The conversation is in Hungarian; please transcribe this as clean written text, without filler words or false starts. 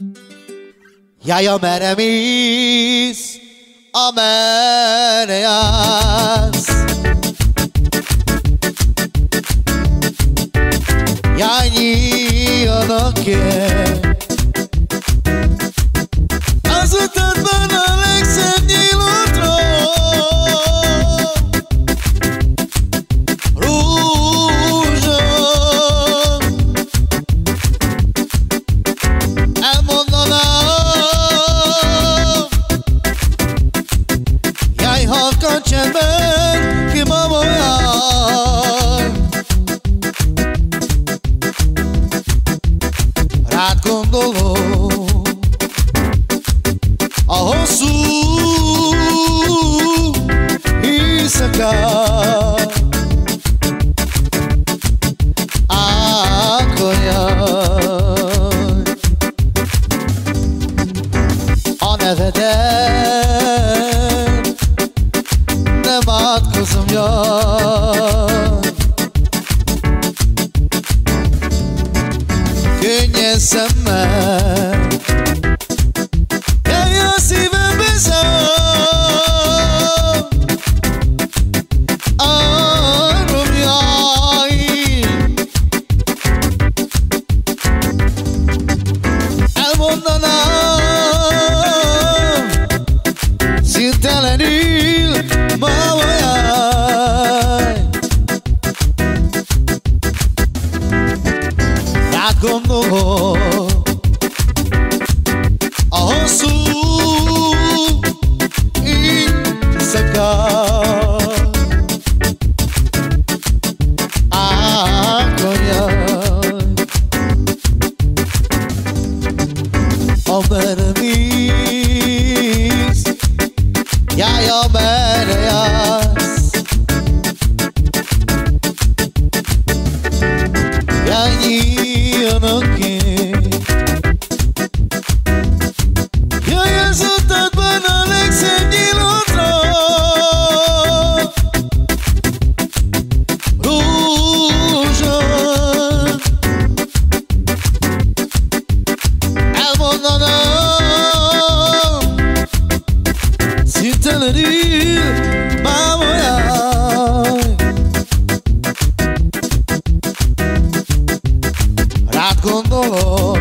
Jaj, amerre mész, amerre jársz. Jaj, nyíljanak kell az utatban a legszebb nyílótról. Rózsa, elmondanám, jaj, halkan csendben ki mama jár. Rád gondolom a hosszú éjszakát. Ákonyaj, a nevedet nem átkozom, jaj. Könnyes szemmel jaj, a szívembe száll. Arrom, jaj, elmondanám szüntelenül, mama jaj. Rád gondolok a hosszú éjszakát. Ákonyaj, amerre mész, jaj, amerre jársz. Jaj, nyíljanak ki, jaj, az utatban a legszebb nyílótról. Rózsa, elmondanám szüntelenül, máma jaj. Rád gondolok